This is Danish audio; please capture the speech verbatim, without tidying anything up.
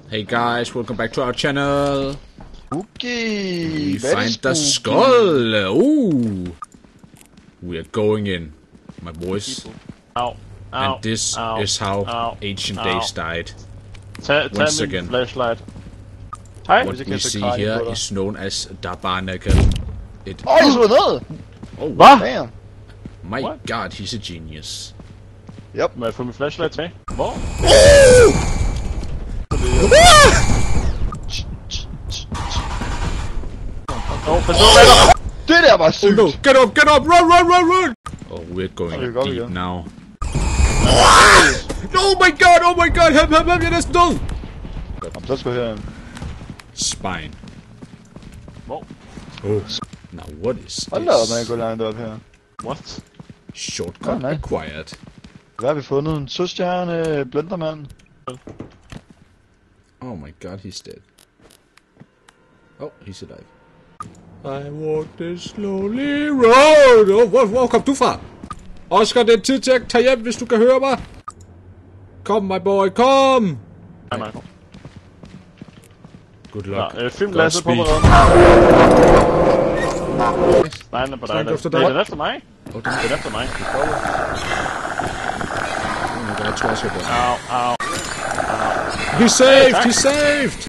Hey guys, welcome back to our channel. Okay, We find the skull. Ooh, we are going in, my boys. Ow. Ow. And this Ow. is how Ow. ancient Ow. days died. Tag, tag Once min again. flashlight. Hej. What we see here is known as Tabernacle. It. Åh, jeg så ned! Oh, Hvad? Damn. my What? God, he's a genius. Yep. Må jeg få min flashlight tilbage? Hvor? Åh, oh, pas på, hvad er der? Det der var Oh sygt! no! Get up! Get up! Run! Run! Run! Run! Oh, we're going Okay, go deep again. now. Oh my God! Oh my God! Help! Help! Help! Jeg er næsten død! Jamen, så skal vi herind. Spine. Hvor? Oh. Now what is Hold da op, man this? kan gå langt op her. What? Shortcut Oh, nej. acquired. Hvad har vi fundet? En søstjerne blendermand. Oh my God, he's dead. Oh, he's alive. I walk this slowly road. Oh, hvor, hvor kom du fra? Oscar, det er tid til at tage hjem, hvis du kan høre mig. Kom, my boy, kom! Nej, nej. Good luck. Nå, øh, film Lasse på mig. Nej, den er på dig. Spring Lasse. efter Nej, dig. den er efter mig. Oh, den Den er efter mig. oh my God, jeg tror også, jeg Au, au. He's saved! He's saved!